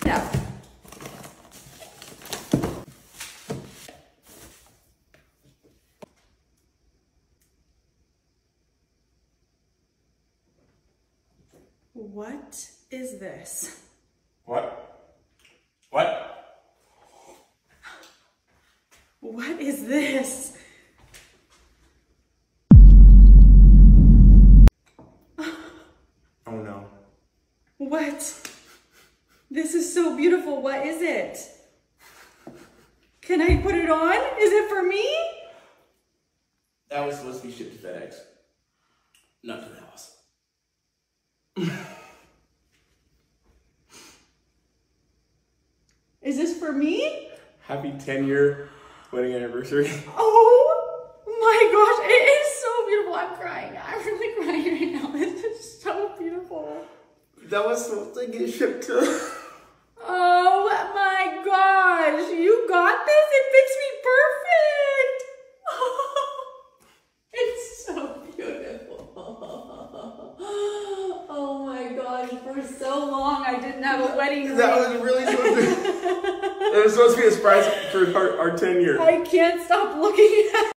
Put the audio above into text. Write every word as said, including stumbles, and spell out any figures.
Yeah. What is this? What? What? What is this? Oh no. What? This is so beautiful. What is it? Can I put it on? Is it for me? That was supposed to be shipped to FedEx. Not to the house. Is this for me? Happy ten year wedding anniversary. Oh my gosh, it is so beautiful. I'm crying. I'm really crying right now. This is so beautiful. That was supposed to get shipped to. Oh my gosh, you got this? It fits me perfect. It's so beautiful. Oh my gosh, for so long I didn't have a wedding ring. That was really supposed to. It was supposed to be a surprise for our, our ten year. I can't stop looking at it.